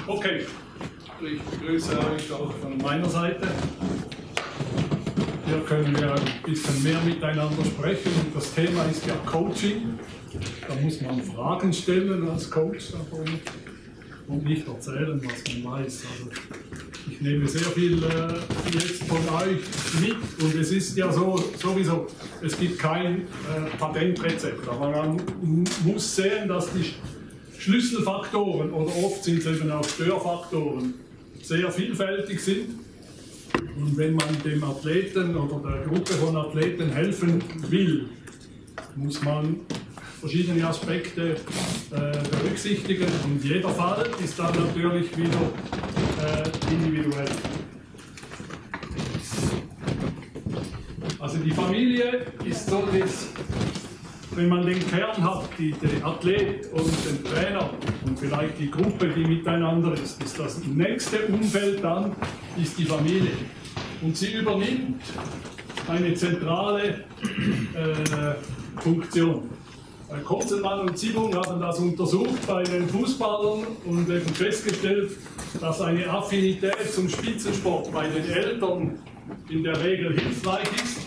Okay, ich begrüße euch auch von meiner Seite. Hier können wir ein bisschen mehr miteinander sprechen. Und das Thema ist ja Coaching. Da muss man Fragen stellen als Coach und nicht erzählen, was man weiß. Also ich nehme sehr viel jetzt von euch mit und es ist ja so, sowieso, es gibt kein Patentrezept, aber man muss sehen, dass die Schlüsselfaktoren oder oft sind es eben auch Störfaktoren sehr vielfältig sind. Und wenn man dem Athleten oder der Gruppe von Athleten helfen will, muss man verschiedene Aspekte berücksichtigen und jeder Fall ist dann natürlich wieder individuell. Also die Familie ist so, wenn man den Kern hat, den Athlet und den Trainer und vielleicht die Gruppe, die miteinander ist das nächste Umfeld dann ist die Familie. Und sie übernimmt eine zentrale Funktion. Konzelmann und Zibung haben das untersucht bei den Fußballern und eben festgestellt, dass eine Affinität zum Spitzensport bei den Eltern in der Regel hilfreich ist.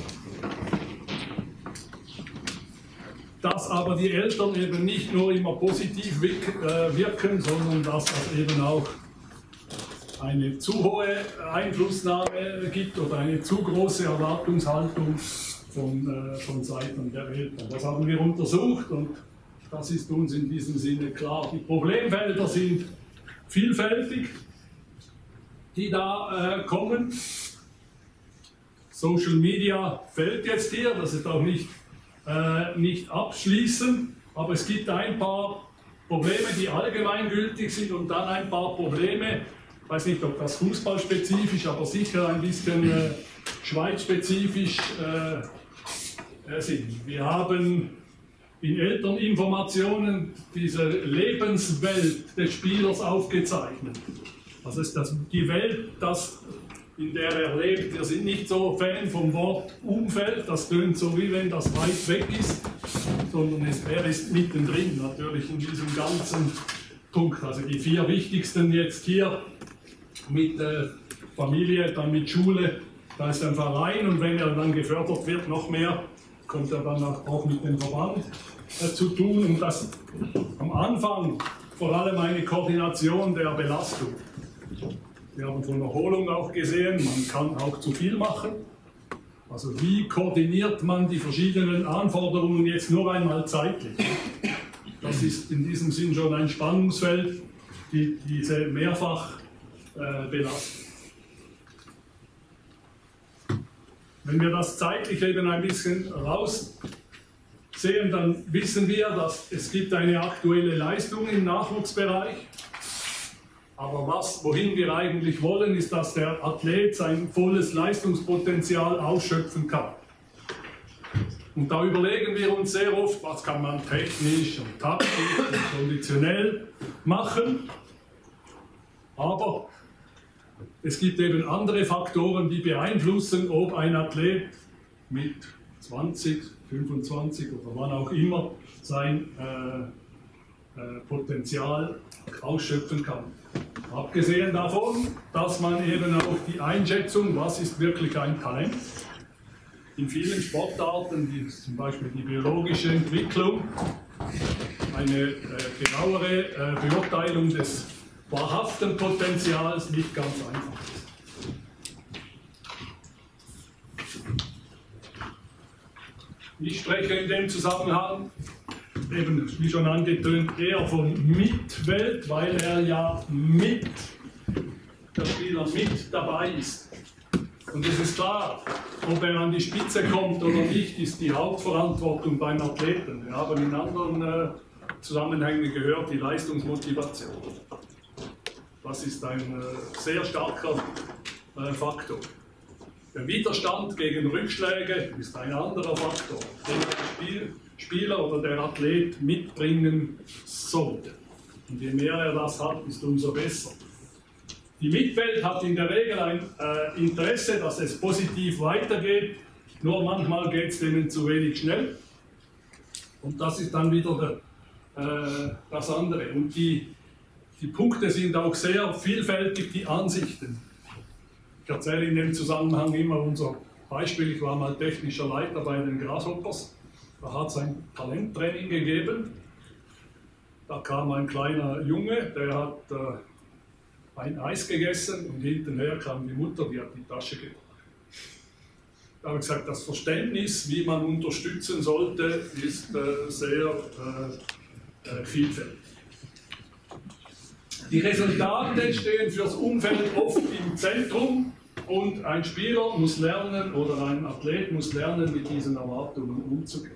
Dass aber die Eltern eben nicht nur immer positiv wirken, sondern dass es eben auch eine zu hohe Einflussnahme gibt oder eine zu große Erwartungshaltung von Seiten der Eltern. Das haben wir untersucht und das ist uns in diesem Sinne klar. Die Problemfelder sind vielfältig, die da kommen. Social Media fällt jetzt hier, das ist auch nicht abschließen, aber es gibt ein paar Probleme, die allgemeingültig sind und dann ein paar Probleme, ich weiß nicht, ob das fußballspezifisch, aber sicher ein bisschen schweizspezifisch sind. Wir haben in Elterninformationen diese Lebenswelt des Spielers aufgezeichnet. Das ist die Welt, in der er lebt. Wir sind nicht so Fan vom Wort Umfeld, das tönt so, wie wenn das weit weg ist, sondern er ist mittendrin, natürlich in diesem ganzen Punkt. Also die 4 wichtigsten jetzt hier mit Familie, dann mit Schule, da ist ein Verein und wenn er dann gefördert wird, noch mehr, kommt er dann auch mit dem Verband zu tun und das am Anfang vor allem eine Koordination der Belastung. Wir haben von Erholung auch gesehen, man kann auch zu viel machen. Also wie koordiniert man die verschiedenen Anforderungen jetzt nur einmal zeitlich? Das ist in diesem Sinn schon ein Spannungsfeld, diese Mehrfachbelastung. Wenn wir das zeitlich eben ein bisschen raussehen, dann wissen wir, dass es gibt eine aktuelle Leistung im Nachwuchsbereich. Aber wohin wir eigentlich wollen, ist, dass der Athlet sein volles Leistungspotenzial ausschöpfen kann. Und da überlegen wir uns sehr oft, was kann man technisch und taktisch und konditionell machen. Aber es gibt eben andere Faktoren, die beeinflussen, ob ein Athlet mit 20, 25 oder wann auch immer sein Potenzial ausschöpfen kann. Abgesehen davon, dass man eben auch die Einschätzung, was ist wirklich ein Talent, in vielen Sportarten, wie zum Beispiel die biologische Entwicklung, eine genauere Beurteilung des wahrhaften Potenzials nicht ganz einfach ist. Ich spreche in dem Zusammenhang, eben wie schon angetönt, eher von Mitwelt, weil er ja der Spieler mit dabei ist. Und es ist klar, ob er an die Spitze kommt oder nicht, ist die Hauptverantwortung beim Athleten. Wir haben in anderen Zusammenhängen gehört, die Leistungsmotivation. Das ist ein sehr starker Faktor. Der Widerstand gegen Rückschläge ist ein anderer Faktor, den der Spieler oder der Athlet mitbringen sollte. Und je mehr er das hat, ist umso besser. Die Mitwelt hat in der Regel ein Interesse, dass es positiv weitergeht, nur manchmal geht es denen zu wenig schnell. Und das ist dann wieder das andere. Und die die Punkte sind auch sehr vielfältig, die Ansichten. Ich erzähle in dem Zusammenhang immer unser Beispiel. Ich war mal technischer Leiter bei den Grasshoppers. Da hat es ein Talenttraining gegeben. Da kam ein kleiner Junge, der hat ein Eis gegessen und hinterher kam die Mutter, die hat die Tasche gebracht. Da habe ich gesagt, das Verständnis, wie man unterstützen sollte, ist sehr vielfältig. Die Resultate stehen fürs Umfeld oft im Zentrum und ein Spieler muss lernen oder ein Athlet muss lernen, mit diesen Erwartungen umzugehen.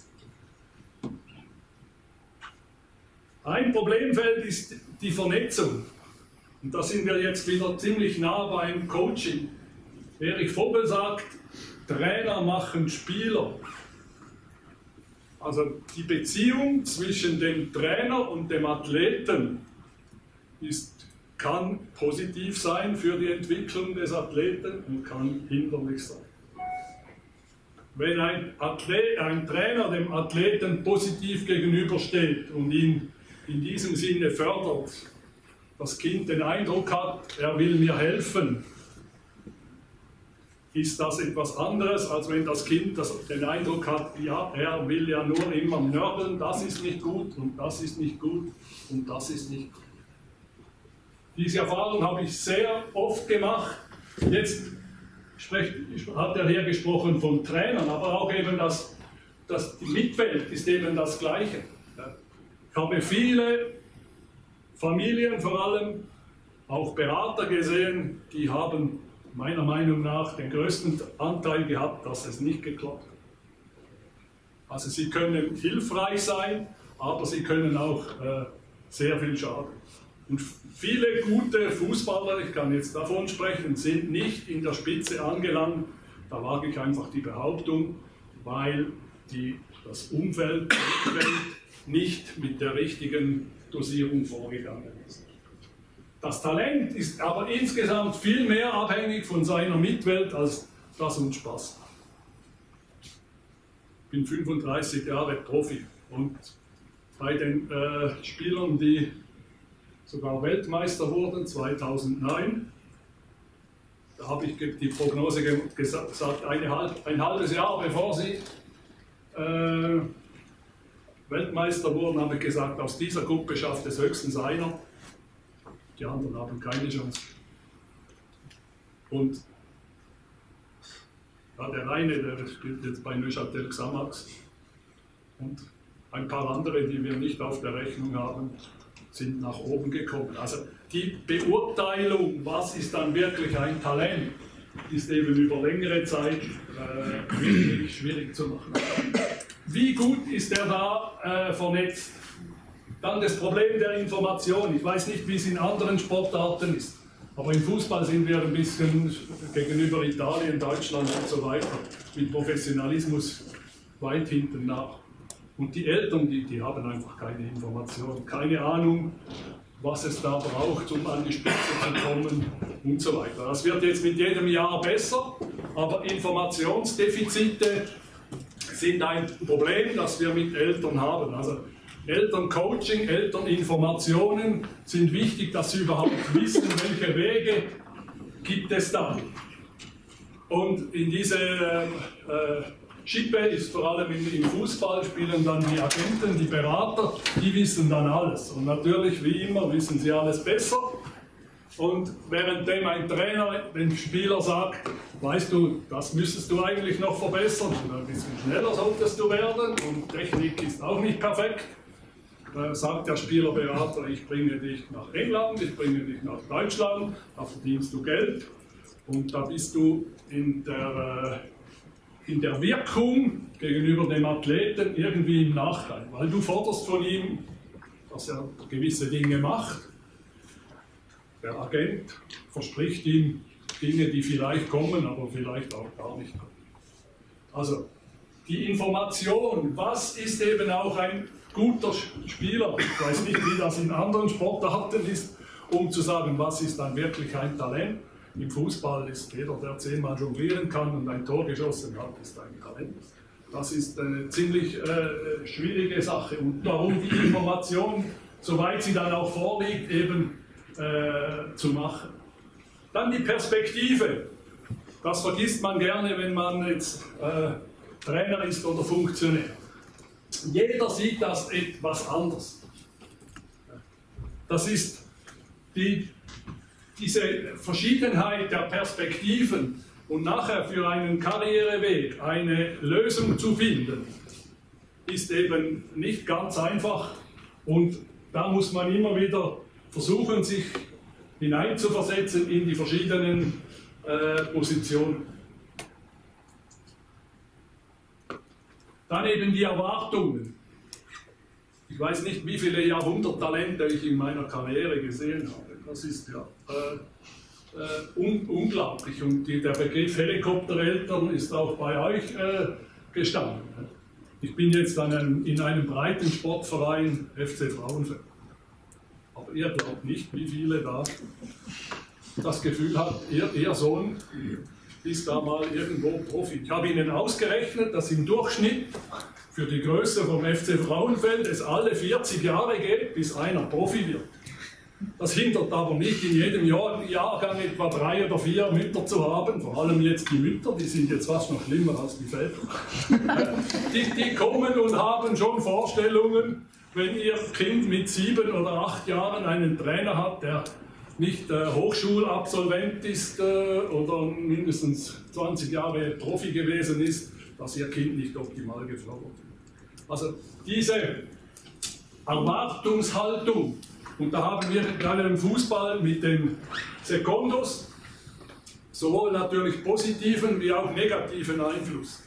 Ein Problemfeld ist die Vernetzung. Und da sind wir jetzt wieder ziemlich nah beim Coaching. Erich Vogel sagt, Trainer machen Spieler. Also die Beziehung zwischen dem Trainer und dem Athleten kann positiv sein für die Entwicklung des Athleten und kann hinderlich sein. Wenn ein Trainer dem Athleten positiv gegenübersteht und ihn in diesem Sinne fördert, das Kind den Eindruck hat, er will mir helfen, ist das etwas anderes, als wenn das Kind den Eindruck hat, ja, er will ja nur immer nörgeln, das ist nicht gut und das ist nicht gut und das ist nicht gut. Diese Erfahrung habe ich sehr oft gemacht. Jetzt hat er hier gesprochen von Trainern, aber auch eben die Mitwelt ist eben das Gleiche. Ich habe viele Familien, vor allem auch Berater gesehen, die haben meiner Meinung nach den größten Anteil gehabt, dass es nicht geklappt hat. Also sie können hilfreich sein, aber sie können auch sehr viel schaden. Und viele gute Fußballer, ich kann jetzt davon sprechen, sind nicht in der Spitze angelangt. Da wage ich einfach die Behauptung, weil das Umfeld nicht mit der richtigen Dosierung vorgegangen ist. Das Talent ist aber insgesamt viel mehr abhängig von seiner Mitwelt, als das uns Spaß macht. Ich bin 35 Jahre Profi und bei den Spielern, die sogar Weltmeister wurden, 2009, da habe ich die Prognose gesagt, ein halbes Jahr bevor sie Weltmeister wurden, habe ich gesagt, aus dieser Gruppe schafft es höchstens einer. Die anderen haben keine Chance. Und ja, der eine, der spielt jetzt bei Neuchâtel Xamax. Und ein paar andere, die wir nicht auf der Rechnung haben, sind nach oben gekommen. Also die Beurteilung, was ist dann wirklich ein Talent, ist eben über längere Zeit wirklich schwierig zu machen. Wie gut ist er da vernetzt? Dann das Problem der Information. Ich weiß nicht, wie es in anderen Sportarten ist, aber im Fußball sind wir ein bisschen gegenüber Italien, Deutschland und so weiter mit Professionalismus weit hinten nach. Und die Eltern, die haben einfach keine Information, keine Ahnung, was es da braucht, um an die Spitze zu kommen und so weiter. Das wird jetzt mit jedem Jahr besser, aber Informationsdefizite sind ein Problem, das wir mit Eltern haben. Also Elterncoaching, Elterninformationen sind wichtig, dass sie überhaupt wissen, welche Wege gibt es da. Und in diese Schippe ist vor allem im Fußball spielen dann die Agenten, die Berater, die wissen dann alles. Und natürlich, wie immer, wissen sie alles besser. Und währenddem ein Trainer dem Spieler sagt, weißt du, das müsstest du eigentlich noch verbessern, ein bisschen schneller solltest du werden und Technik ist auch nicht perfekt, sagt der Spielerberater, ich bringe dich nach England, ich bringe dich nach Deutschland, da verdienst du Geld und da bist du in der Wirkung gegenüber dem Athleten irgendwie im Nachteil, weil du forderst von ihm, dass er gewisse Dinge macht. Der Agent verspricht ihm Dinge, die vielleicht kommen, aber vielleicht auch gar nicht kommen. Also die Information, was ist eben auch ein guter Spieler, ich weiß nicht, wie das in anderen Sportarten ist, um zu sagen, was ist dann wirklich ein Talent. Im Fußball ist jeder, der 10-mal jonglieren kann und ein Tor geschossen hat, ist ein Talent. Das ist eine ziemlich schwierige Sache und darum die Information soweit sie dann auch vorliegt, eben zu machen. Dann die Perspektive. Das vergisst man gerne, wenn man jetzt Trainer ist oder Funktionär. Jeder sieht das etwas anders. Das ist diese Verschiedenheit der Perspektiven und nachher für einen Karriereweg eine Lösung zu finden, ist eben nicht ganz einfach, und da muss man immer wieder versuchen, sich hineinzuversetzen in die verschiedenen Positionen. Dann eben die Erwartungen. Ich weiß nicht, wie viele Jahrhunderttalente ich in meiner Karriere gesehen habe. Das ist ja unglaublich. Und der Begriff Helikoptereltern ist auch bei euch gestanden. Ich bin jetzt in einem breiten Sportverein FC Frauenfeld. Aber ihr glaubt nicht, wie viele da das Gefühl hat, ihr Sohn ist da mal irgendwo Profi. Ich habe Ihnen ausgerechnet, dass im Durchschnitt für die Größe vom FC Frauenfeld es alle 40 Jahre geht, bis einer Profi wird. Das hindert aber nicht, in jedem Jahrgang etwa 3 oder 4 Mütter zu haben, vor allem jetzt die Mütter, die sind jetzt fast noch schlimmer als die Väter. Die kommen und haben schon Vorstellungen, wenn ihr Kind mit 7 oder 8 Jahren einen Trainer hat, der nicht Hochschulabsolvent ist oder mindestens 20 Jahre Profi gewesen ist, dass ihr Kind nicht optimal gefördert wird. Also diese Erwartungshaltung, und da haben wir gerade im Fußball mit den Sekundos sowohl natürlich positiven wie auch negativen Einfluss.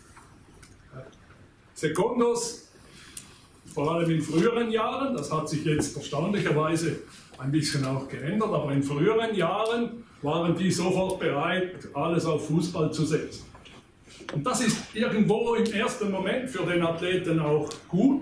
Sekundos, vor allem in früheren Jahren, das hat sich jetzt erstaunlicherweise ein bisschen auch geändert, aber in früheren Jahren waren die sofort bereit, alles auf Fußball zu setzen. Und das ist irgendwo im ersten Moment für den Athleten auch gut,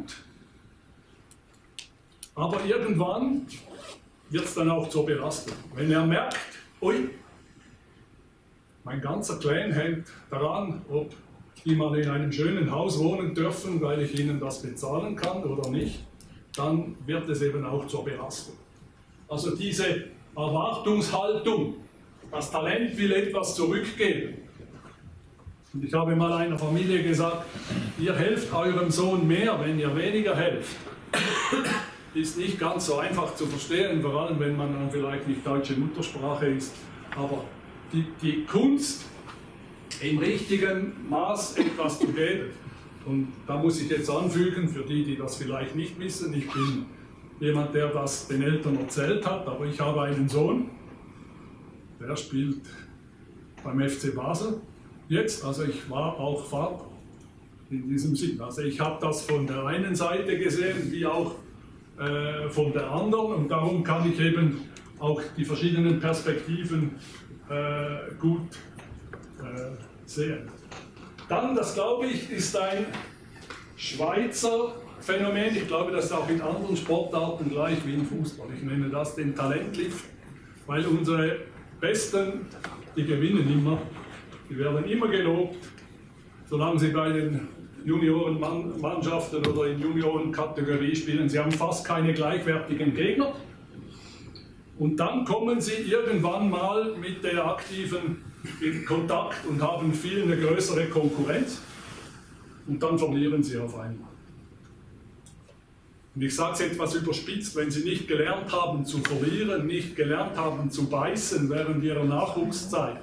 aber irgendwann wird es dann auch zur Belastung. Wenn er merkt, ui, mein ganzer Clan hängt daran, ob die mal in einem schönen Haus wohnen dürfen, weil ich ihnen das bezahlen kann oder nicht, dann wird es eben auch zur Belastung. Also diese Erwartungshaltung, das Talent will etwas zurückgeben. Und ich habe mal einer Familie gesagt, ihr helft eurem Sohn mehr, wenn ihr weniger helft. Ist nicht ganz so einfach zu verstehen, vor allem wenn man dann vielleicht nicht deutsche Muttersprache ist. Aber die Kunst, im richtigen Maß etwas zu geben. Und da muss ich jetzt anfügen, für die, die das vielleicht nicht wissen, ich bin jemand, der das den Eltern erzählt hat, aber ich habe einen Sohn, der spielt beim FC Basel jetzt, also ich war auch Vater in diesem Sinn. Also ich habe das von der einen Seite gesehen, wie auch von der anderen, und darum kann ich eben auch die verschiedenen Perspektiven gut sehen. Dann, das glaube ich, ist ein Schweizer Phänomen. Ich glaube, das ist auch in anderen Sportarten gleich wie im Fußball. Ich nenne das den Talentlift, weil unsere Besten, die gewinnen immer, die werden immer gelobt, solange sie bei den Juniorenmannschaften oder in Juniorenkategorie spielen. Sie haben fast keine gleichwertigen Gegner. Und dann kommen sie irgendwann mal mit der Aktiven in Kontakt und haben viel eine größere Konkurrenz. Und dann verlieren sie auf einmal. Und ich sage es etwas überspitzt, wenn sie nicht gelernt haben zu verlieren, nicht gelernt haben zu beißen während ihrer Nachwuchszeit,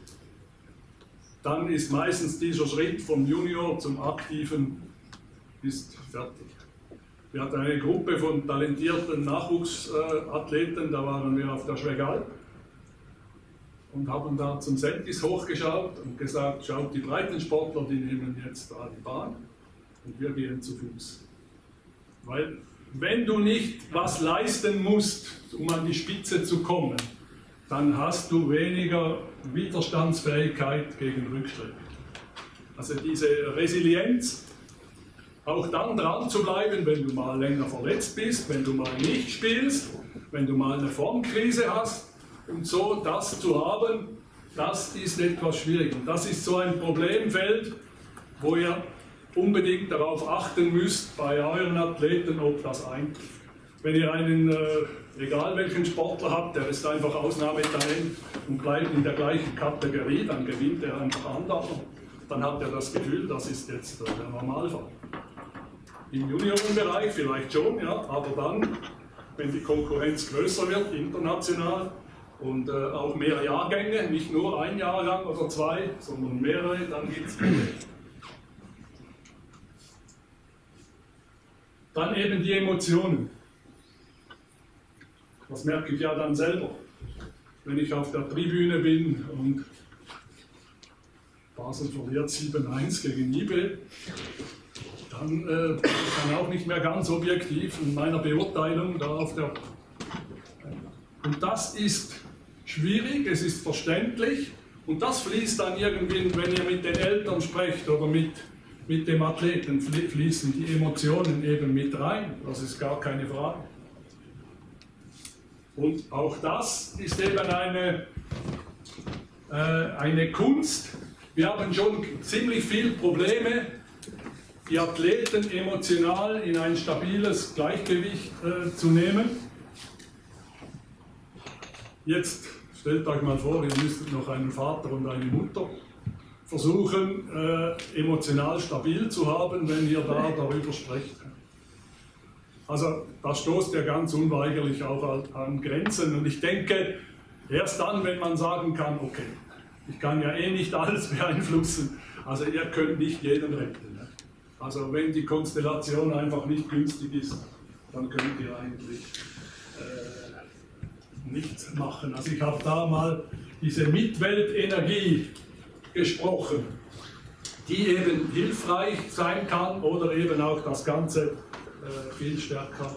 dann ist meistens dieser Schritt vom Junior zum Aktiven ist fertig. Wir hatten eine Gruppe von talentierten Nachwuchsathleten, da waren wir auf der Schwegalp und haben da zum Sentis hochgeschaut und gesagt, schaut, die Breitensportler, die nehmen jetzt da die Bahn und wir gehen zu Fuß. Weil wenn du nicht was leisten musst, um an die Spitze zu kommen, dann hast du weniger Widerstandsfähigkeit gegen Rückschritt. Also diese Resilienz, auch dann dran zu bleiben, wenn du mal länger verletzt bist, wenn du mal nicht spielst, wenn du mal eine Formkrise hast und so, das zu haben, das ist etwas schwierig. Und das ist so ein Problemfeld, wo ihr unbedingt darauf achten müsst bei euren Athleten, ob das eintrifft. wenn ihr einen, egal welchen Sportler habt, der ist einfach Ausnahmetalent und bleibt in der gleichen Kategorie, dann gewinnt er einfach andauernd. Dann hat er das Gefühl, das ist jetzt der Normalfall. Im Juniorenbereich vielleicht schon, ja, aber dann, wenn die Konkurrenz größer wird, international und auch mehr Jahrgänge, nicht nur ein Jahrgang oder zwei, sondern mehrere, dann gibt es Probleme. Dann eben die Emotionen. Das merke ich ja dann selber, wenn ich auf der Tribüne bin und Basel verliert 7-1 gegen IB, dann bin ich dann auch nicht mehr ganz objektiv in meiner Beurteilung da auf der. Und das ist schwierig, es ist verständlich und das fließt dann irgendwie, wenn ihr mit den Eltern sprecht oder mit dem Athleten, fließen die Emotionen eben mit rein, das ist gar keine Frage. Und auch das ist eben eine Kunst. Wir haben schon ziemlich viele Probleme, die Athleten emotional in ein stabiles Gleichgewicht zu nehmen. Jetzt stellt euch mal vor, ihr müsstet noch einen Vater und eine Mutter versuchen, emotional stabil zu haben, wenn ihr da darüber sprecht. Also das stoßt ja ganz unweigerlich auch an Grenzen und ich denke, erst dann, wenn man sagen kann, okay, ich kann ja eh nicht alles beeinflussen, also ihr könnt nicht jeden retten. Ne? Also wenn die Konstellation einfach nicht günstig ist, dann könnt ihr eigentlich nichts machen. Also ich habe da mal diese Mitweltenergie gesprochen, die eben hilfreich sein kann oder eben auch das Ganze viel stärker.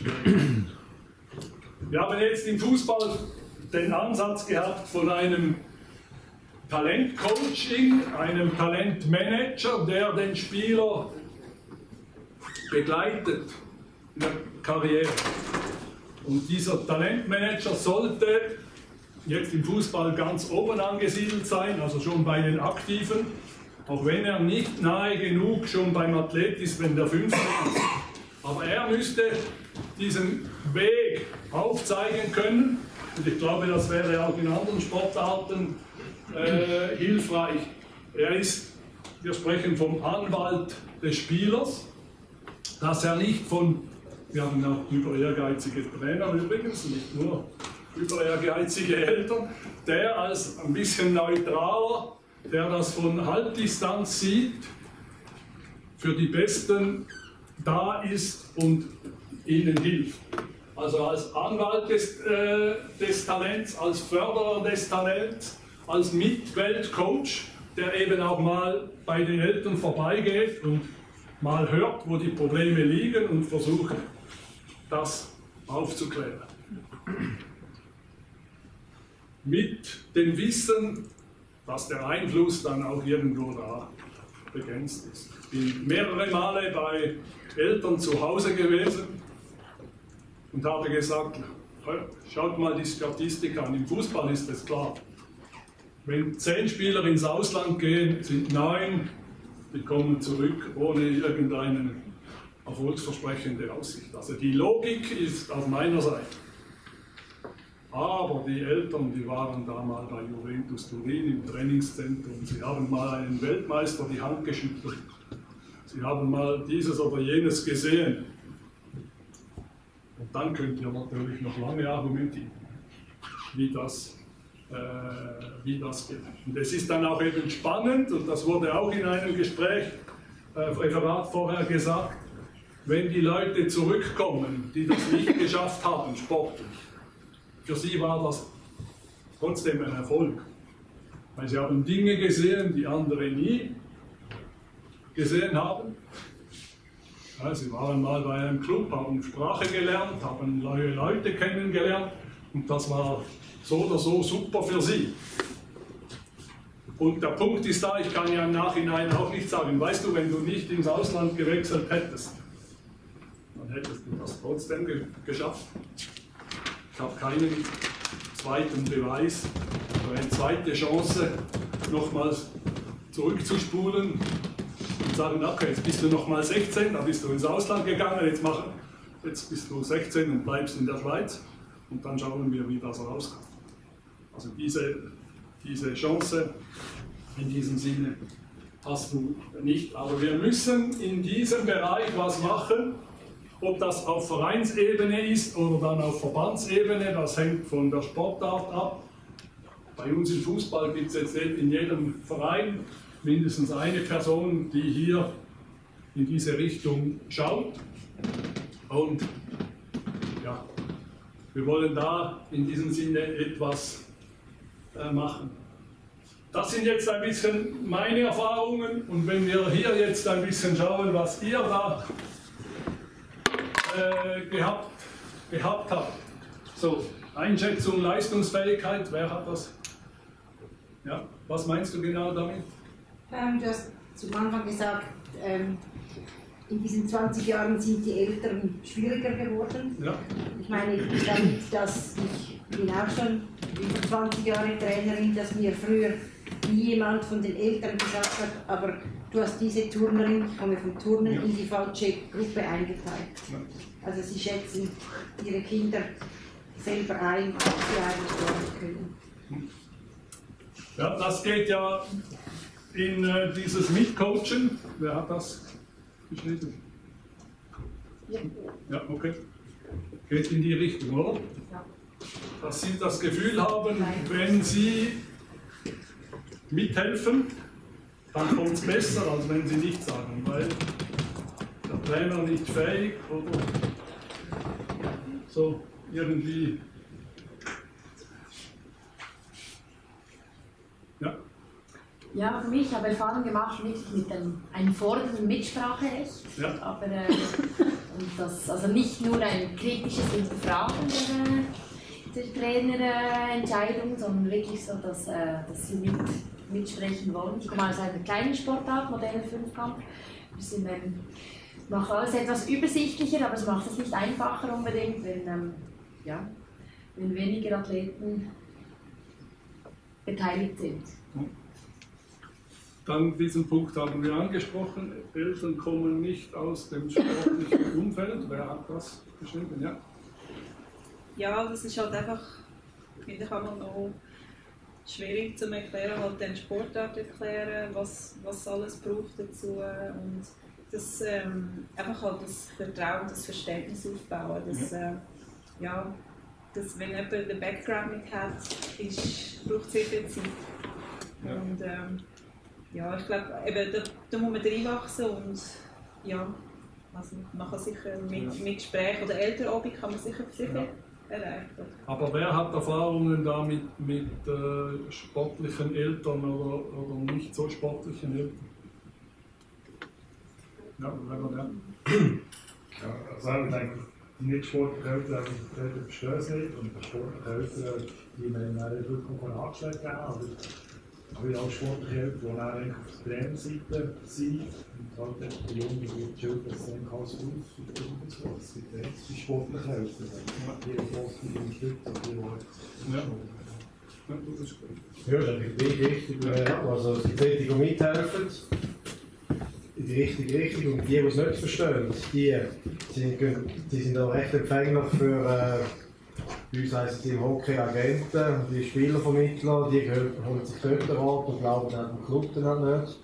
Wir haben jetzt im Fußball den Ansatz gehabt von einem Talentcoaching, einem Talentmanager, der den Spieler begleitet in der Karriere. Und dieser Talentmanager sollte jetzt im Fußball ganz oben angesiedelt sein, also schon bei den Aktiven, auch wenn er nicht nahe genug schon beim Athlet ist, wenn der 15 ist. Aber er müsste diesen Weg aufzeigen können und ich glaube, das wäre auch in anderen Sportarten hilfreich. Er ist, wir sprechen vom Anwalt des Spielers, dass er nicht von, wir haben auch über ehrgeizige Trainer übrigens, nicht nur über ehrgeizige Eltern, der als ein bisschen neutraler, der das von Halbdistanz sieht, für die Besten da ist und ihnen hilft. Also als Anwalt des Talents, als Förderer des Talents, als Mitweltcoach, der eben auch mal bei den Eltern vorbeigeht und mal hört, wo die Probleme liegen und versucht, das aufzuklären. Mit dem Wissen, dass der Einfluss dann auch irgendwo da begrenzt ist. Ich bin mehrere Male bei Eltern zu Hause gewesen und habe gesagt, schaut mal die Statistik an, im Fußball ist es klar. Wenn 10 Spieler ins Ausland gehen, sind 9, die kommen zurück ohne irgendeine erfolgsversprechende Aussicht. Also die Logik ist auf meiner Seite. Aber die Eltern, die waren da mal bei Juventus Turin im Trainingszentrum, sie haben mal einen Weltmeister die Hand geschüttelt. Sie haben mal dieses oder jenes gesehen. Und dann könnt ihr natürlich noch lange argumentieren, wie das geht. Und es ist dann auch eben spannend, und das wurde auch in einem Gespräch, Referat vorher gesagt, wenn die Leute zurückkommen, die das nicht geschafft haben, sportlich. Für sie war das trotzdem ein Erfolg. Weil sie haben Dinge gesehen, die andere nie gesehen haben. Ja, sie waren mal bei einem Club, haben Sprache gelernt, haben neue Leute kennengelernt und das war so oder so super für sie. Und der Punkt ist da, ich kann ja im Nachhinein auch nicht sagen, weißt du, wenn du nicht ins Ausland gewechselt hättest, dann hättest du das trotzdem geschafft. Ich habe keinen zweiten Beweis oder eine zweite Chance, nochmals zurückzuspulen und sagen, okay, jetzt bist du nochmal 16, da bist du ins Ausland gegangen, jetzt jetzt bist du 16 und bleibst in der Schweiz und dann schauen wir, wie das rauskommt. Also diese Chance in diesem Sinne hast du nicht. Aber wir müssen in diesem Bereich was machen, ob das auf Vereinsebene ist oder dann auf Verbandsebene, das hängt von der Sportart ab. Bei uns im Fußball gibt es jetzt in jedem Verein mindestens eine Person, die hier in diese Richtung schaut. Und ja, wir wollen da in diesem Sinne etwas machen. Das sind jetzt ein bisschen meine Erfahrungen und wenn wir hier jetzt ein bisschen schauen, was ihr da gehabt habt. So, Einschätzung, Leistungsfähigkeit, wer hat das? Ja, was meinst du genau damit? Du hast zum Anfang gesagt, in diesen 20 Jahren sind die Eltern schwieriger geworden. Ja. Ich meine damit, dass ich bin auch schon über 20 Jahre Trainerin, dass mir früher nie jemand von den Eltern gesagt hat, aber du hast diese Turnerin, ich komme vom Turnen, in die falsche Gruppe eingeteilt. Ja. Also sie schätzen ihre Kinder selber ein, was sie eigentlich lernen können. Ja, das geht ja in dieses Mitcoachen. Wer hat das geschrieben? Ja. Ja, okay. Geht in die Richtung, oder? Ja. Dass Sie das Gefühl haben, wenn Sie mithelfen, dann kommt es besser, als wenn Sie nichts sagen, weil der Trainer nicht fähig oder so irgendwie. Ja. Ja, für mich, ich habe Erfahrung gemacht wirklich mit einem fordernden Mitspracherecht, ja. Aber und das, also nicht nur ein kritisches Hinterfragen der Trainerentscheidung, sondern wirklich so, dass sie mitsprechen wollen. Ich komme aus einer kleinen Sportart, moderner Fünfkampf. Wir machen alles etwas übersichtlicher, aber es macht es nicht einfacher unbedingt, wenn weniger Athleten beteiligt sind. Dann diesen Punkt haben wir angesprochen, Eltern kommen nicht aus dem sportlichen Umfeld. Wer hat das geschrieben? Ja. Ja, das ist halt einfach, finde ich, auch noch schwierig zu erklären, halt den Sportart erklären, was alles braucht dazu und das einfach halt das Vertrauen, das Verständnis aufbauen, dass, dass wenn jemand den Background nicht hat, braucht es sehr viel Zeit. Ja. Und ich glaube, da muss man reinwachsen und ja, also man kann sicher mit Gesprächen oder Elternabend kann man sicher viel erreichen. Aber wer hat Erfahrungen damit mit sportlichen Eltern oder nicht so sportlichen Eltern? Ja, also ich denke, die nicht sportlichen Eltern verstehen es nicht und die sportlichen Eltern, die müssen dann wirklich angeschlagen geben. Aber wie alle sportliche Eltern, die dann auf der Trainerseite sind und halt die Jungen wird schön, dass sie dann alles ausführen und so. Es gibt echt die sportlichen Eltern, die positiv unterstützen, das ist gut. Ja, das ist wichtig. Also es gibt solche, die mithelfen in die richtige Richtung und die es nicht verstehen, die sind auch recht empfänglich für bei uns heisst es im Hockey Agenten, die Spielervermittler, die holen sich dort den Rat und glauben an den Club dann nicht.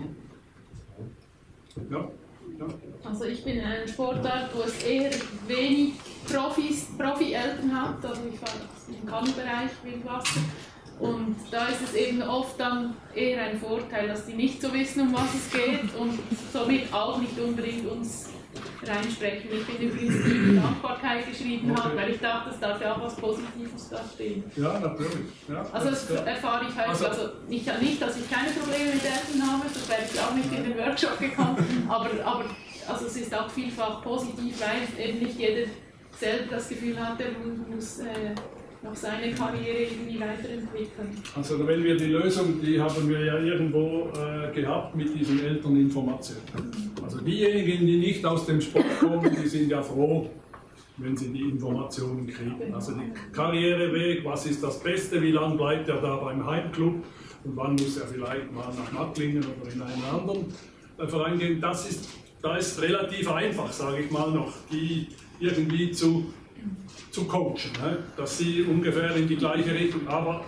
Ja. Also ich bin in einer Sportart, wo es eher wenig Profi-Eltern hat, also ich war im Kanubereich Wildwasser und da ist es eben oft dann eher ein Vorteil, dass die nicht so wissen, um was es geht und somit auch nicht unbedingt uns reinsprechen. Ich bin übrigens die Dankbarkeit geschrieben habe, weil ich dachte, es darf ja auch was Positives da stehen. Ja, natürlich. Ja, also das erfahre ich halt, also nicht, dass ich keine Probleme mit Eltern habe, das wäre ich auch nicht in den Workshop gekommen, aber also es ist auch vielfach positiv, weil eben nicht jeder selber das Gefühl hat, er muss noch seine Karriere irgendwie weiterentwickeln. Also wenn wir die Lösung, die haben wir ja irgendwo gehabt mit diesen Elterninformationen. Also diejenigen, die nicht aus dem Sport kommen, die sind ja froh, wenn sie die Informationen kriegen. Also der Karriereweg, was ist das Beste, wie lange bleibt er da beim Heimclub und wann muss er vielleicht mal nach Mattlingen oder in einen anderen Verein gehen. Da ist relativ einfach, sage ich mal noch, die irgendwie zu coachen, ne? Dass sie ungefähr in die gleiche Richtung, aber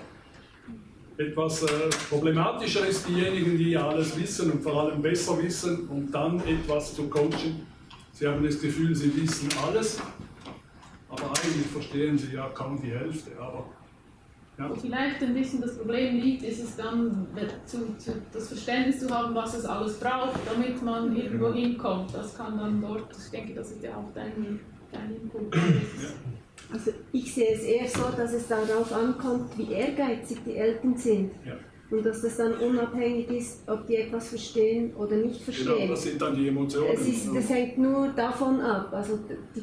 etwas problematischer ist diejenigen, die alles wissen und vor allem besser wissen und dann etwas zu coachen. Sie haben das Gefühl, sie wissen alles, aber eigentlich verstehen sie ja kaum die Hälfte. Aber, ja. Wo vielleicht ein bisschen das Problem liegt, ist es dann, das Verständnis zu haben, was es alles braucht, damit man irgendwo hinkommt. Das kann dann dort, ich denke, das ist ja auch dein Input. Ja. Also ich sehe es eher so, dass es darauf ankommt, wie ehrgeizig die Eltern sind. Ja. Und dass das dann unabhängig ist, ob die etwas verstehen oder nicht verstehen. Genau, das sind dann die Emotionen. Das hängt nur davon ab. Also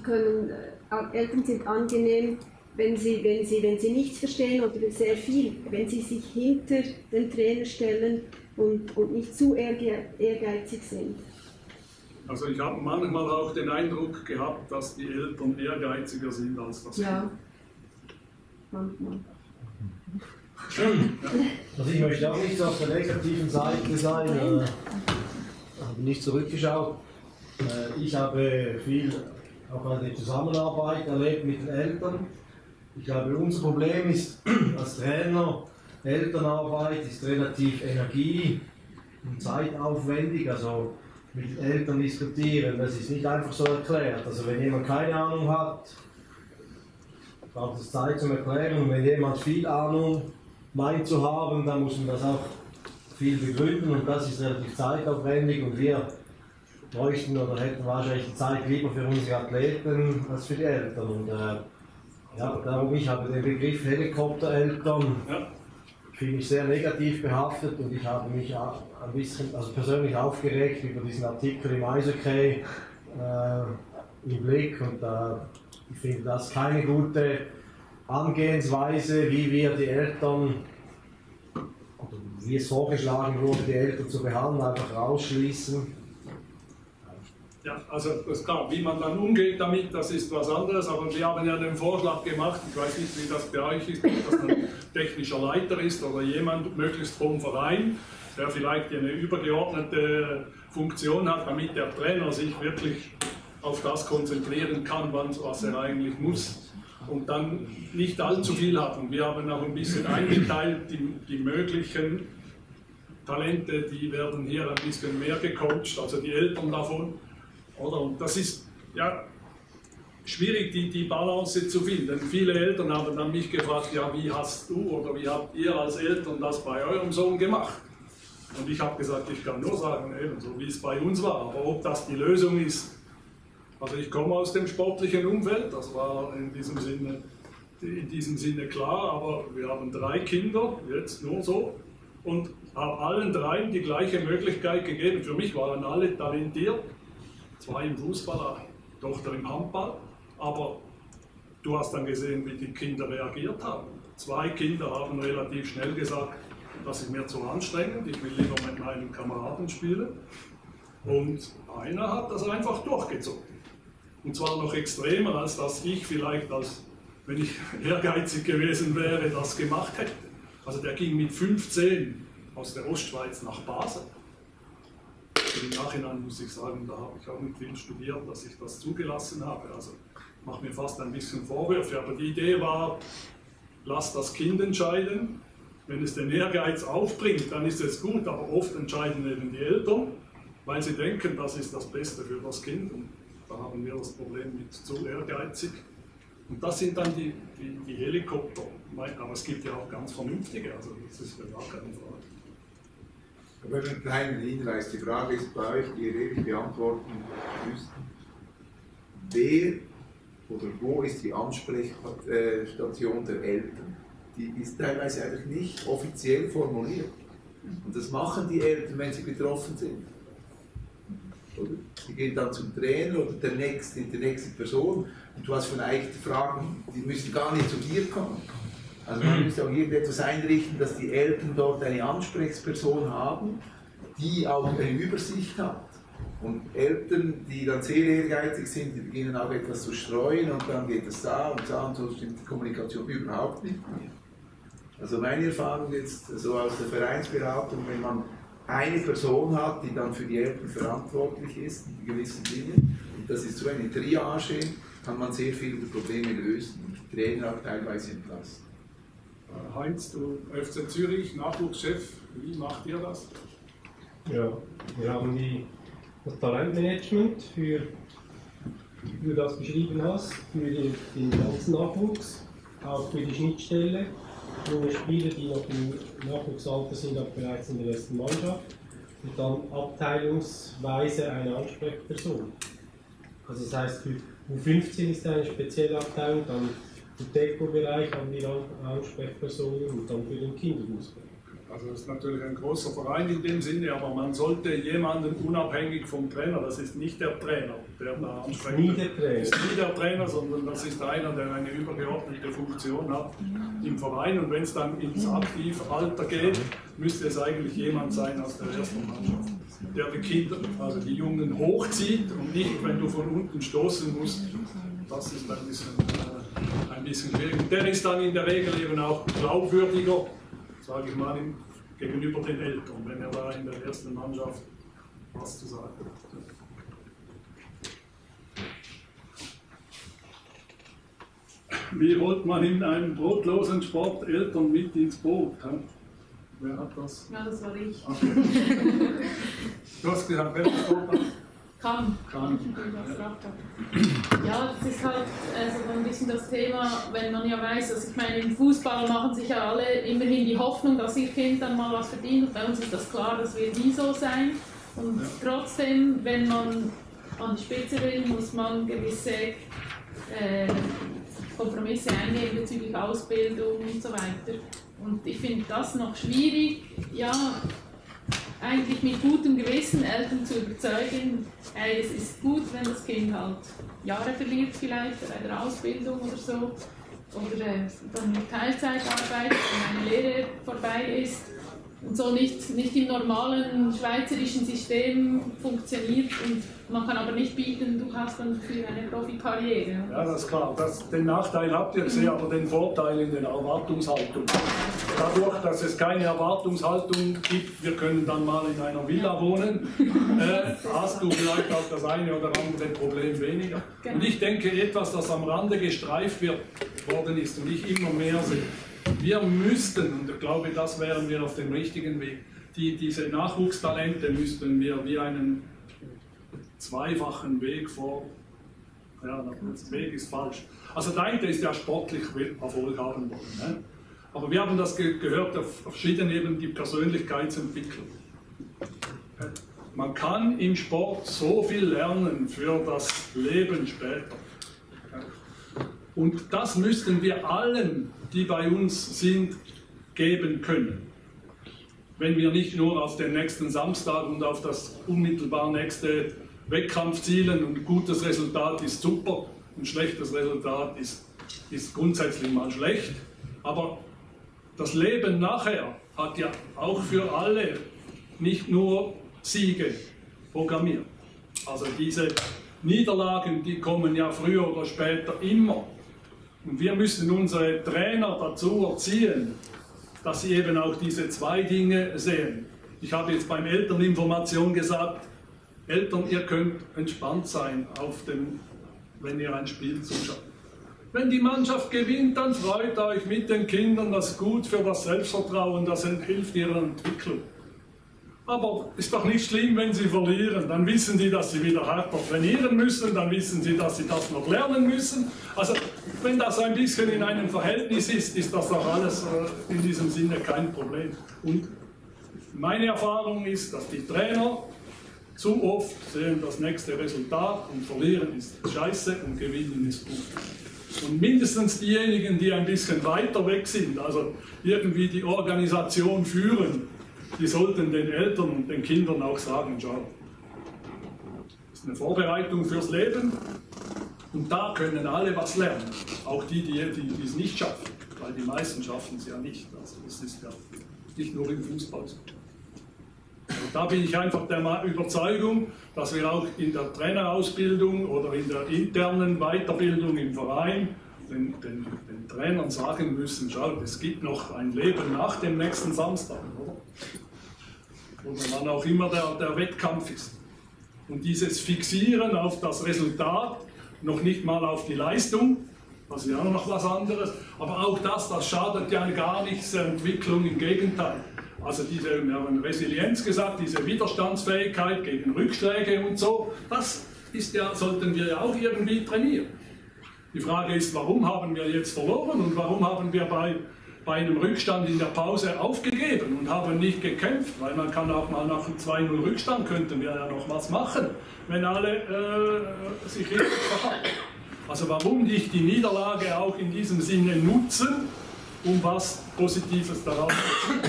Eltern sind angenehm, wenn sie nichts verstehen oder sehr viel, wenn sie sich hinter den Trainer stellen und nicht zu ehrgeizig sind. Also ich habe manchmal auch den Eindruck gehabt, dass die Eltern ehrgeiziger sind als das Kind. Ja, manchmal. Stimmt. Ja. Also ich möchte auch nicht so auf der negativen Seite sein, habe nicht zurückgeschaut. Ich habe viel auch an der Zusammenarbeit erlebt mit den Eltern. Ich glaube, unser Problem ist als Trainer, Elternarbeit ist relativ energie- und zeitaufwendig. Also mit den Eltern diskutieren, das ist nicht einfach so erklärt. Also wenn jemand keine Ahnung hat, braucht es Zeit zum Erklären. Und wenn jemand viel Ahnung meint zu haben, dann muss man das auch viel begründen und das ist relativ zeitaufwendig und wir bräuchten oder hätten wahrscheinlich die Zeit lieber für unsere Athleten als für die Eltern. Und ja, darum ich habe den Begriff Helikoptereltern finde ich sehr negativ behaftet und ich habe mich ein bisschen persönlich aufgeregt über diesen Artikel im Eishockey im Blick und ich finde das keine gute Angehensweise, wie wir die Eltern, oder wie es vorgeschlagen wurde, die Eltern zu behandeln, einfach rausschließen. Ja, also das ist klar, wie man dann umgeht damit, das ist was anderes, aber wir haben ja den Vorschlag gemacht, ich weiß nicht, wie das bei euch ist, ob das ein technischer Leiter ist oder jemand möglichst vom Verein, der vielleicht eine übergeordnete Funktion hat, damit der Trainer sich wirklich auf das konzentrieren kann, was er eigentlich muss und dann nicht allzu viel hat. Und wir haben auch ein bisschen eingeteilt, die möglichen Talente, die werden hier ein bisschen mehr gecoacht, also die Eltern davon. Oder? Und das ist ja schwierig, die Balance zu finden. Viele Eltern haben dann mich gefragt, ja, wie hast du oder wie habt ihr als Eltern das bei eurem Sohn gemacht? Und ich habe gesagt, ich kann nur sagen, eben so wie es bei uns war. Aber ob das die Lösung ist, also ich komme aus dem sportlichen Umfeld, das war in diesem Sinne klar, aber wir haben 3 Kinder, jetzt nur so, und habe allen 3 die gleiche Möglichkeit gegeben. Für mich waren alle talentiert. 2 im Fußball, eine Tochter im Handball, aber du hast dann gesehen, wie die Kinder reagiert haben. 2 Kinder haben relativ schnell gesagt, das ist mir zu anstrengend, ich will lieber mit meinen Kameraden spielen. Und einer hat das einfach durchgezogen. Und zwar noch extremer, als dass ich vielleicht, wenn ich ehrgeizig gewesen wäre, das gemacht hätte. Also der ging mit 15 aus der Ostschweiz nach Basel. Im Nachhinein muss ich sagen, da habe ich auch nicht viel studiert, dass ich das zugelassen habe. Also mache mir fast ein bisschen Vorwürfe. Aber die Idee war, lass das Kind entscheiden. Wenn es den Ehrgeiz aufbringt, dann ist es gut, aber oft entscheiden eben die Eltern, weil sie denken, das ist das Beste für das Kind. Und da haben wir das Problem mit zu ehrgeizig. Und das sind dann die Helikopter. Aber es gibt ja auch ganz vernünftige, also das ist ja gar keine Frage. Aber einen kleinen Hinweis, die Frage ist bei euch, die ihr ewig beantworten müsst. Wer oder wo ist die Ansprechstation der Eltern? Die ist teilweise einfach nicht offiziell formuliert. Und das machen die Eltern, wenn sie betroffen sind. Oder? Die gehen dann zum Trainer oder die nächste Person und du hast vielleicht Fragen, die müssen gar nicht zu dir kommen. Also man müsste auch irgendetwas einrichten, dass die Eltern dort eine Ansprechperson haben, die auch eine Übersicht hat. Und Eltern, die dann sehr ehrgeizig sind, die beginnen auch etwas zu streuen und dann geht es da und so stimmt die Kommunikation überhaupt nicht mehr. Also meine Erfahrung jetzt so aus der Vereinsberatung, wenn man eine Person hat, die dann für die Eltern verantwortlich ist, in gewissen Dingen, und das ist so eine Triage, kann man sehr viele Probleme lösen, die Trainer auch teilweise entlasten. Heinz, du FC Zürich, Nachwuchschef, wie macht ihr das? Ja, wir haben das Talentmanagement, wie du das beschrieben hast, für den ganzen Nachwuchs, auch für die Schnittstelle, junge Spieler, die noch im Nachwuchsalter sind, aber bereits in der ersten Mannschaft, und dann abteilungsweise eine Ansprechperson. Also das heißt, für U15 ist eine spezielle Abteilung, dann im Deko-Bereich haben wir Ansprechpersonen und dann für den Kinderfußball. Also das ist natürlich ein großer Verein in dem Sinne, aber man sollte jemanden unabhängig vom Trainer, das ist nicht der Trainer, der da anspricht. Nie der Trainer. Das ist nie der Trainer, sondern das ist einer, der eine übergeordnete Funktion hat im Verein. Und wenn es dann ins Aktivalter geht, müsste es eigentlich jemand sein aus der ersten Mannschaft, der die Kinder, also die Jungen hochzieht und nicht, wenn du von unten stoßen musst. Das ist ein bisschen schwierig. Und der ist dann in der Regel eben auch glaubwürdiger, sage ich mal, gegenüber den Eltern, wenn er da in der ersten Mannschaft was zu sagen hat. Wie holt man in einem brotlosen Sport Eltern mit ins Boot? Wer hat das? Ja, das war ich. Okay. Du hast gesagt, wer Sport hat? Kann. Ja, das ist halt also ein bisschen das Thema, wenn man ja weiß, also ich meine, im Fußball machen sich ja alle immerhin die Hoffnung, dass ihr Kind dann mal was verdient. Und bei uns ist das klar, das wird nie so sein. Und trotzdem, wenn man an die Spitze will, muss man gewisse Kompromisse eingehen bezüglich Ausbildung und so weiter. Und ich finde das noch schwierig, ja, eigentlich mit gutem Gewissen Eltern zu überzeugen, ey, es ist gut, wenn das Kind halt Jahre verliert vielleicht bei der Ausbildung oder so, oder dann mit Teilzeit arbeitet, wenn eine Lehre vorbei ist und so nicht im normalen schweizerischen System funktioniert und man kann aber nicht bieten, du hast dann für eine Profikarriere. Ja, das ist klar. Den Nachteil habt ihr gesehen, aber den Vorteil in der Erwartungshaltung. Dadurch, dass es keine Erwartungshaltung gibt, wir können dann mal in einer Villa wohnen, hast du vielleicht auch das eine oder andere Problem weniger. Und ich denke, etwas, das am Rande gestreift worden ist und ich immer mehr sehe, wir müssten, und ich glaube, das wären wir auf dem richtigen Weg, diese Nachwuchstalente müssten wir wie einen zweifachen Weg ja, der Weg ist falsch. Also der eine ist ja sportlich Erfolg haben wollen. Ne? Aber wir haben das gehört auf verschiedenen Ebenen, die Persönlichkeitsentwicklung. Man kann im Sport so viel lernen für das Leben später. Und das müssten wir allen, die bei uns sind, geben können. Wenn wir nicht nur auf den nächsten Samstag und auf das unmittelbar nächste Wettkampf zielen und ein gutes Resultat ist super, ein schlechtes Resultat ist grundsätzlich mal schlecht. Aber das Leben nachher hat ja auch für alle nicht nur Siege programmiert. Also diese Niederlagen, die kommen ja früher oder später immer. Und wir müssen unsere Trainer dazu erziehen, dass sie eben auch diese zwei Dinge sehen. Ich habe jetzt beim Elterninformation gesagt, Eltern, ihr könnt entspannt sein, wenn ihr ein Spiel zuschaut. Wenn die Mannschaft gewinnt, dann freut euch mit den Kindern, das ist gut für das Selbstvertrauen, das hilft ihrer Entwicklung. Aber ist doch nicht schlimm, wenn sie verlieren, dann wissen die, dass sie wieder härter trainieren müssen, dann wissen sie, dass sie das noch lernen müssen. Also wenn das ein bisschen in einem Verhältnis ist das auch alles in diesem Sinne kein Problem. Und meine Erfahrung ist, dass die Trainer zu oft sehen das nächste Resultat und verlieren ist scheiße und gewinnen ist gut. Und mindestens diejenigen, die ein bisschen weiter weg sind, also irgendwie die Organisation führen, die sollten den Eltern und den Kindern auch sagen, schau, das ist eine Vorbereitung fürs Leben und da können alle was lernen. Auch die es nicht schaffen, weil die meisten schaffen es ja nicht. Also das ist ja nicht nur im Fußball so. Und da bin ich einfach der Überzeugung, dass wir auch in der Trainerausbildung oder in der internen Weiterbildung im Verein den Trainern sagen müssen, schaut, es gibt noch ein Leben nach dem nächsten Samstag, oder? Oder wann auch immer der Wettkampf ist. Und dieses Fixieren auf das Resultat, noch nicht mal auf die Leistung, das ist ja noch was anderes, aber auch das schadet ja gar nichts der Entwicklung, im Gegenteil. Also wir haben Resilienz gesagt, diese Widerstandsfähigkeit gegen Rückschläge und so, das ist ja, sollten wir ja auch irgendwie trainieren. Die Frage ist, warum haben wir jetzt verloren und warum haben wir bei einem Rückstand in der Pause aufgegeben und haben nicht gekämpft, weil man kann auch mal nach einem 2-0 Rückstand, könnten wir ja noch was machen, wenn alle sich richtig verhalten. Also warum nicht die Niederlage auch in diesem Sinne nutzen, um was Positives daraus zu ziehen?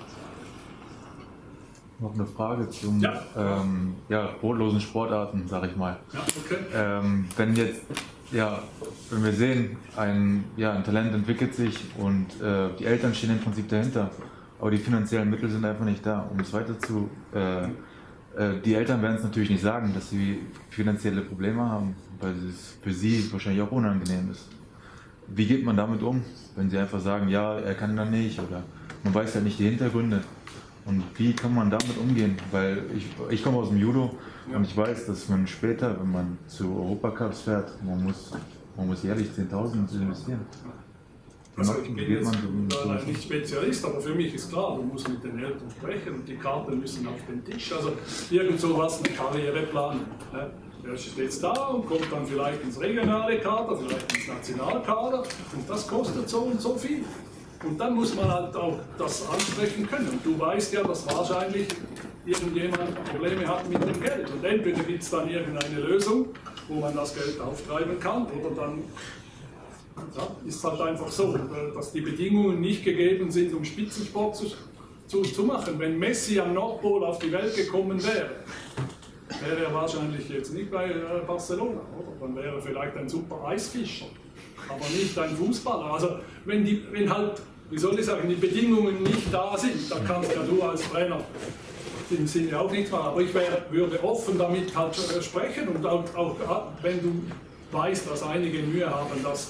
Noch eine Frage zum brotlosen Sportarten, sag ich mal. Ja, okay. Wenn wir sehen, ein Talent entwickelt sich und die Eltern stehen im Prinzip dahinter, aber die finanziellen Mittel sind einfach nicht da, um es weiter zu... die Eltern werden es natürlich nicht sagen, dass sie finanzielle Probleme haben, weil es für sie wahrscheinlich auch unangenehm ist. Wie geht man damit um, wenn sie einfach sagen, ja, er kann dann nicht, oder man weiß ja nicht die Hintergründe? Und wie kann man damit umgehen? Weil ich komme aus dem Judo und ich weiß, dass man später, wenn man zu Europacups fährt, man muss jährlich 10.000 investieren. Also ich bin jetzt nicht Spezialist, aber für mich ist klar, du musst mit den Eltern sprechen und die Karten müssen auf den Tisch. Also irgend sowas, eine Karriereplan. Ne? Der steht jetzt da und kommt dann vielleicht ins regionale Kader, vielleicht ins Nationalkader und das kostet so und so viel. Und dann muss man halt auch das ansprechen können. Und du weißt ja, dass wahrscheinlich irgendjemand Probleme hat mit dem Geld. Und entweder gibt es dann irgendeine Lösung, wo man das Geld auftreiben kann, oder dann ist es halt einfach so, dass die Bedingungen nicht gegeben sind, um Spitzensport zu machen. Wenn Messi am Nordpol auf die Welt gekommen wäre, wäre er wahrscheinlich jetzt nicht bei Barcelona, oder? Dann wäre er vielleicht ein super Eisfischer, aber nicht ein Fußballer. Also wenn halt, wie soll ich sagen, die Bedingungen nicht da sind, dann kannst ja du als Trainer im Sinne auch nichts machen. Aber ich würde offen damit halt sprechen und auch wenn du weißt, dass einige Mühe haben, das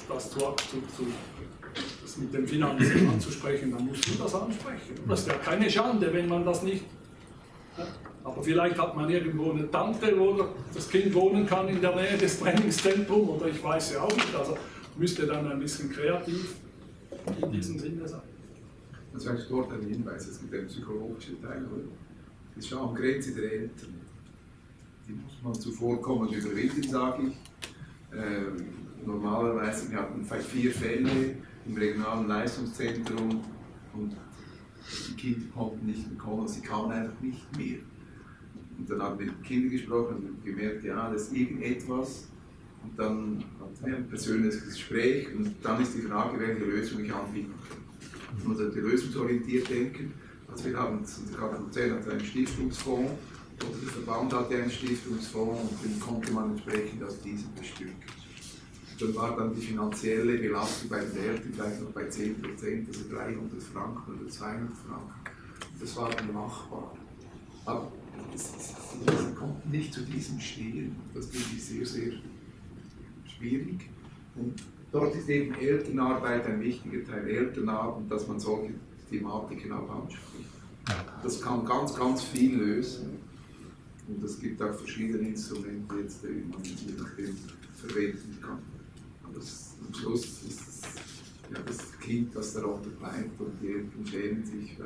mit dem Finanzen anzusprechen, dann musst du das ansprechen. Das ist ja keine Schande, wenn man das nicht... Aber vielleicht hat man irgendwo eine Tante, wo das Kind wohnen kann in der Nähe des Trainingszentrums, oder ich weiß ja auch nicht. Also müsste dann ein bisschen kreativ in diesem Sinne sein. Also eigentlich dort ein Hinweis, es gibt einen psychologischen Teil, das ist schon am Grenze der Eltern. Die muss man zuvorkommend überwinden, sage ich. Normalerweise, wir hatten vielleicht 4 Fälle im regionalen Leistungszentrum und die Kinder konnten nicht mehr kommen, sie kamen einfach nicht mehr. Und dann haben wir mit den Kindern gesprochen und gemerkt, ja, das ist irgendetwas. Und dann hatten wir ein persönliches Gespräch und dann ist die Frage, welche Lösung ich anbieten kann. Man sollte lösungsorientiert denken. Also wir haben, der KKZ hat einen Stiftungsfonds, oder der Verband hatte einen Stiftungsfonds und den konnte man entsprechend aus diesem bestücken. Dann war dann die finanzielle Belastung bei den Eltern vielleicht noch bei 10%, also 300 Franken oder 200 Franken. Das war dann machbar. Aber sie konnten nicht zu diesem stehen. Das finde ich sehr, sehr schwierig. Und dort ist eben Elternarbeit ein wichtiger Teil, Elternabend, dass man solche Thematiken auch anspricht. Das kann ganz, ganz viel lösen. Und es gibt auch verschiedene Instrumente, jetzt, die man je nachdem verwenden kann. Aber am Schluss ist es ja, das Kind, das darunter bleibt und die Eltern schämen sich.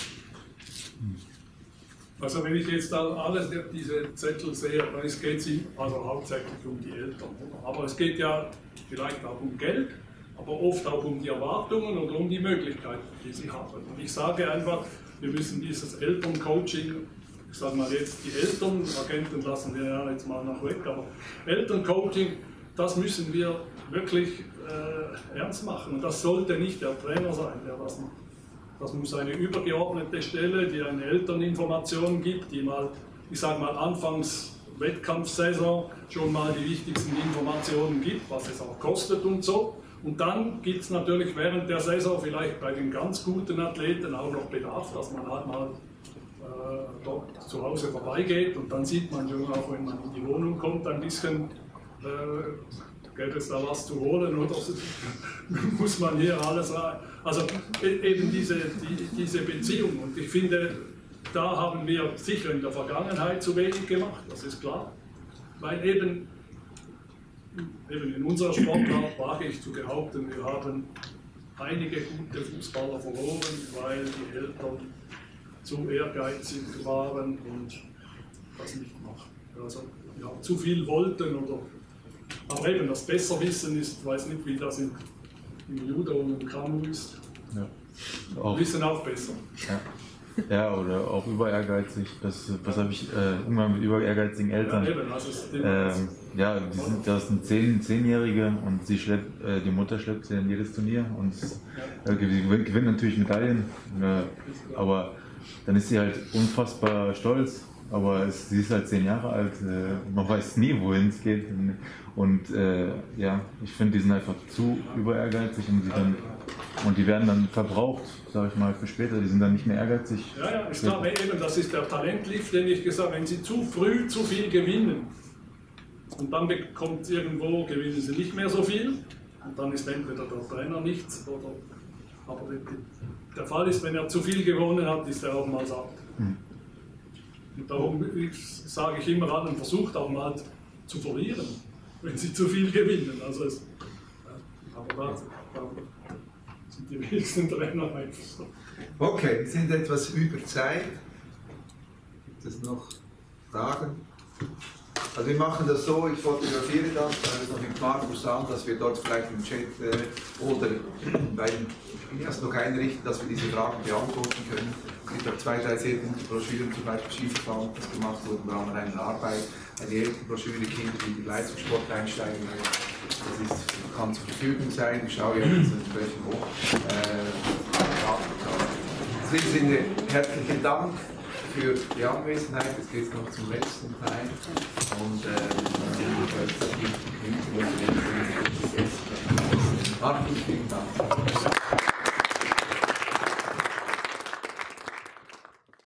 Also wenn ich jetzt da alle diese Zettel sehe, dann geht es also hauptsächlich um die Eltern. Aber es geht ja vielleicht auch um Geld, aber oft auch um die Erwartungen oder um die Möglichkeiten, die sie haben. Und ich sage einfach, wir müssen dieses Elterncoaching, ich sage mal jetzt die Eltern, Agenten lassen wir ja jetzt mal noch weg, aber Elterncoaching, das müssen wir wirklich ernst machen. Und das sollte nicht der Trainer sein, der das macht. Das muss eine übergeordnete Stelle, die eine Elterninformation gibt, die mal, ich sage mal, anfangs Wettkampfsaison schon mal die wichtigsten Informationen gibt, was es auch kostet und so. Und dann gibt es natürlich während der Saison vielleicht bei den ganz guten Athleten auch noch Bedarf, dass man halt mal dort zu Hause vorbeigeht und dann sieht man schon auch, wenn man in die Wohnung kommt, ein bisschen gäbe es da was zu holen oder muss man hier alles rein. Also eben diese Beziehung. Und ich finde, da haben wir sicher in der Vergangenheit zu wenig gemacht, das ist klar. Weil eben eben in unserer Sportart wage ich zu behaupten, wir haben einige gute Fußballer verloren, weil die Eltern zu ehrgeizig waren und das nicht machen. Also ja, zu viel wollten oder. Aber eben das Besserwissen ist, ich weiß nicht, wie das im Judo und im Kanu ist. Ja. Auch. Wissen auch besser. Ja. Ja, oder auch überehrgeizig. Was habe ich irgendwann mit überehrgeizigen Eltern? Ja, das sind 10-Jährige und die Mutter schleppt sie in jedes Turnier und gewinnt natürlich Medaillen. Aber dann ist sie halt unfassbar stolz. Aber sie ist halt 10 Jahre alt, man weiß nie, wohin es geht. Und ja, ich finde, die sind einfach zu überehrgeizig und die werden dann verbraucht, sage ich mal, für später. Die sind dann nicht mehr ehrgeizig. Ja, ist klar, eben, das ist der Talentlift, den ich gesagt habe, wenn sie zu früh zu viel gewinnen und dann gewinnen sie nicht mehr so viel und dann ist entweder der Trainer nichts oder. Aber der Fall ist, wenn er zu viel gewonnen hat, ist er auch mal satt. Und darum sage ich immer allen, versucht auch mal zu verlieren, wenn sie zu viel gewinnen. Also aber da sind die wenigsten Trainer einfach so. Okay, wir sind etwas über Zeit. Gibt es noch Fragen? Also wir machen das so, ich fotografiere das, dann ist noch mit Markus an, dass wir dort vielleicht im Chat oder beim erst noch einrichten, dass wir diese Fragen beantworten können. Es gibt auch 2, 3 sehr gute Broschüren, zum Beispiel Skifahren, das gemacht wurde, wir haben eine Arbeit, eine Elternbroschüre, Kinder, die in den Leistungssport einsteigen wollen. Das kann zur Verfügung sein, ich schaue jetzt entsprechend hoch. In diesem Sinne, herzlichen Dank für die Anwesenheit. Jetzt geht es noch zum letzten Teil. Und Markus, vielen Dank.